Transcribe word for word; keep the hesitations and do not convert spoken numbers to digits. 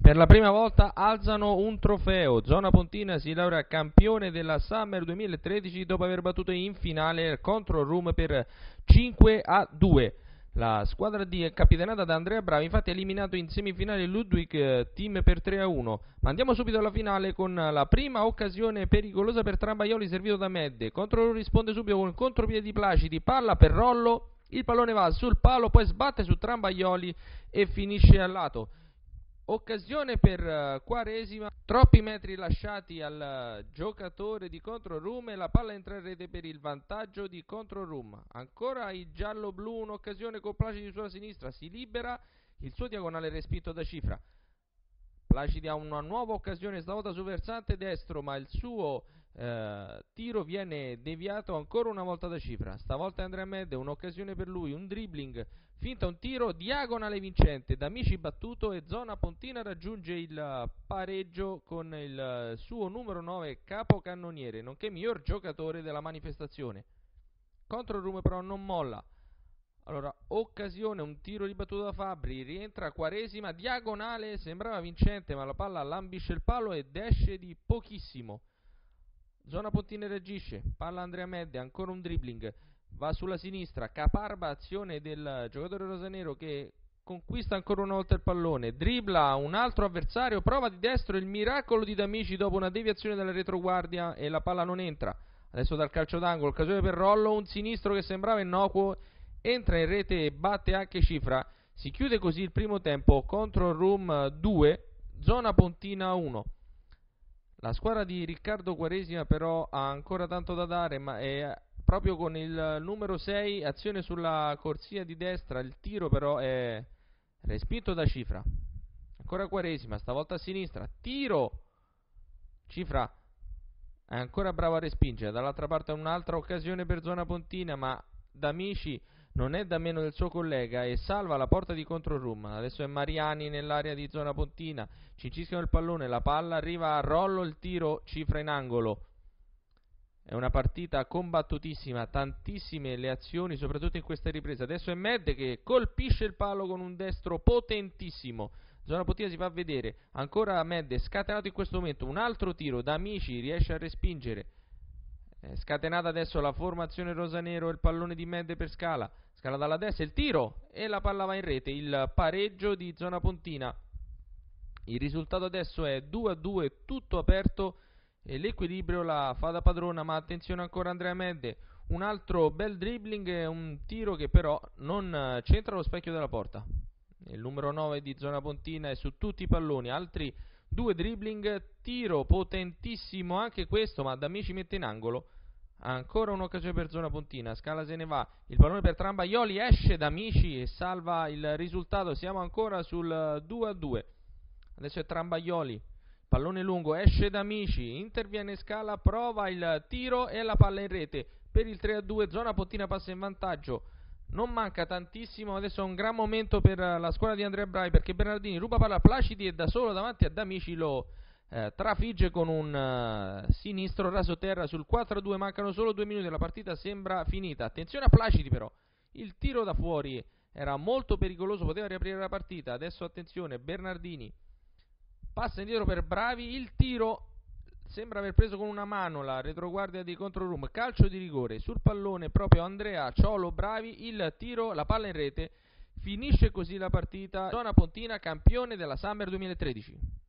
Per la prima volta alzano un trofeo. Zona Pontina si laurea campione della Summer duemilatredici dopo aver battuto in finale contro Rum per cinque a due. La squadra di capitanata da Andrea Bravi infatti ha eliminato in semifinale Ludwig Team per tre a uno. Ma andiamo subito alla finale con la prima occasione pericolosa per Trambaioli servito da Medde. Contro risponde subito con il contropiede di Placidi, palla per Rollo, il pallone va sul palo, poi sbatte su Trambaioli e finisce al lato. Occasione per uh, Quaresima, troppi metri lasciati al uh, giocatore di Controrum e la palla entra in rete per il vantaggio di Controrum. Ancora il giallo-blu, un'occasione con Placidi sulla sinistra, si libera, il suo diagonale respinto da Cifra. Placidi ha una nuova occasione, stavolta su versante destro, ma il suo uh, tiro viene deviato ancora una volta da Cifra. Stavolta Andrea Medde, un'occasione per lui, un dribbling, finta un tiro, diagonale vincente, D'Amici battuto e Zona Pontina raggiunge il pareggio con il suo numero nove capocannoniere, nonché miglior giocatore della manifestazione. Contro Rum però non molla. Allora, occasione, un tiro ribattuto da Fabbri, rientra Quaresima, diagonale, sembrava vincente ma la palla lambisce il palo ed esce di pochissimo. Zona Pontina reagisce, palla Andrea Medde, ancora un dribbling, va sulla sinistra, caparba azione del giocatore rosanero che conquista ancora una volta il pallone, dribbla un altro avversario, prova di destro, il miracolo di D'Amici dopo una deviazione dalla retroguardia e la palla non entra. Adesso dal calcio d'angolo, occasione per Rollo, un sinistro che sembrava innocuo, entra in rete e batte anche Cifra. Si chiude così il primo tempo, contro Rum due, Zona Pontina uno. La squadra di Riccardo Quaresima però ha ancora tanto da dare, ma è proprio con il numero sei, azione sulla corsia di destra, il tiro però è respinto da Cifra. Ancora Quaresima, stavolta a sinistra, tiro, Cifra è ancora bravo a respingere, dall'altra parte un'altra occasione per Zona Pontina, ma D'Amici non è da meno del suo collega e salva la porta di Controrum. Adesso è Mariani nell'area di Zona Pontina, cincischiano il pallone, la palla arriva a Rollo, il tiro, Cifra in angolo. È una partita combattutissima, tantissime le azioni, soprattutto in questa ripresa. Adesso è Medde che colpisce il palo con un destro potentissimo. Zona Pontina si fa vedere, ancora Medde, scatenato in questo momento, un altro tiro, D'Amici riesce a respingere. È scatenata adesso la formazione rosanero, il pallone di Medde per Scala. Scala dalla destra, il tiro e la palla va in rete, il pareggio di Zona Pontina. Il risultato adesso è due a due, tutto aperto. E l'equilibrio la fa da padrona, ma attenzione ancora Andrea Medde, un altro bel dribbling e un tiro che però non centra lo specchio della porta. Il numero nove di Zona Pontina è su tutti i palloni, altri due dribbling, tiro potentissimo anche questo, ma D'Amici mette in angolo. Ancora un'occasione per Zona Pontina, Scala se ne va, il pallone per Trambaioli, esce D'Amici e salva il risultato, siamo ancora sul due a due. Adesso è Trambaioli, pallone lungo, esce D'Amici, interviene Scala, prova il tiro e la palla in rete per il tre a due, Zona Pontina passa in vantaggio. Non manca tantissimo, adesso è un gran momento per la squadra di Andrea Bravi perché Bernardini ruba palla a Placidi e da solo davanti a D'Amici lo eh, trafigge con un uh, sinistro rasoterra sul quattro a due, mancano solo due minuti, la partita sembra finita. Attenzione a Placidi però, il tiro da fuori era molto pericoloso, poteva riaprire la partita. Adesso attenzione, Bernardini passa indietro per Bravi, il tiro sembra aver preso con una mano la retroguardia di Controrum, calcio di rigore sul pallone proprio Andrea Ciolo Bravi, il tiro, la palla in rete, finisce così la partita. Zona Pontina campione della Summer duemilatredici.